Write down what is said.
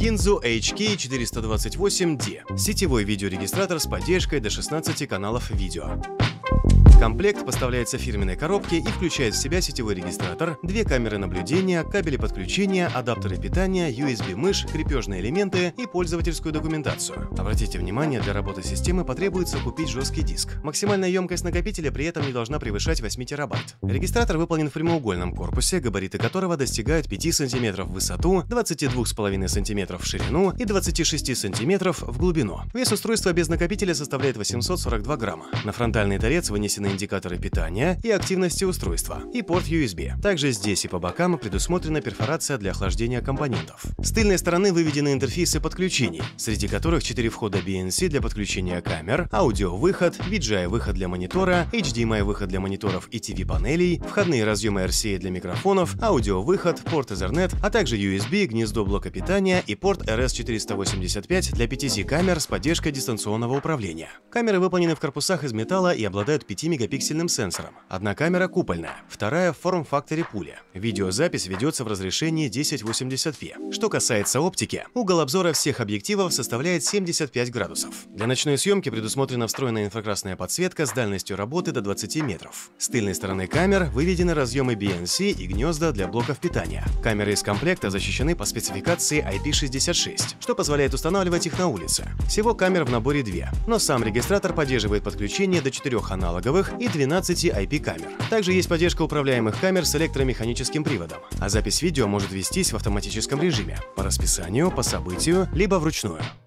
Kinzo HK428D – сетевой видеорегистратор с поддержкой до 16 каналов видео. Комплект поставляется в фирменной коробке и включает в себя сетевой регистратор, две камеры наблюдения, кабели подключения, адаптеры питания, USB-мышь, крепежные элементы и пользовательскую документацию. Обратите внимание, для работы системы потребуется купить жесткий диск. Максимальная емкость накопителя при этом не должна превышать 8 терабайт. Регистратор выполнен в прямоугольном корпусе, габариты которого достигают 5 см в высоту, 22,5 см в ширину и 26 см в глубину. Вес устройства без накопителя составляет 842 грамма. На фронтальный торец вынесены индикаторы питания и активности устройства и порт USB. Также здесь и по бокам предусмотрена перфорация для охлаждения компонентов. С тыльной стороны выведены интерфейсы подключений, среди которых 4 входа BNC для подключения камер, аудиовыход, VGI-выход для монитора, HDMI-выход для мониторов и TV-панелей, входные разъемы RCA для микрофонов, аудиовыход, порт Ethernet, а также USB, гнездо блока питания и порт RS485 для 5Z камер с поддержкой дистанционного управления. Камеры выполнены в корпусах из металла и обладают 5-мегапиксельным сенсором. Одна камера купольная, вторая в форм-факторе пуля. Видеозапись ведется в разрешении 1080p. Что касается оптики, угол обзора всех объективов составляет 75 градусов. Для ночной съемки предусмотрена встроенная инфракрасная подсветка с дальностью работы до 20 метров. С тыльной стороны камер выведены разъемы BNC и гнезда для блоков питания. Камеры из комплекта защищены по спецификации IP66, что позволяет устанавливать их на улице. Всего камер в наборе 2, но сам регистратор поддерживает подключение до 4 аналоговых и 12 IP-камер. Также есть поддержка управляемых камер с электромеханическим приводом, а запись видео может вестись в автоматическом режиме, по расписанию, по событию, либо вручную.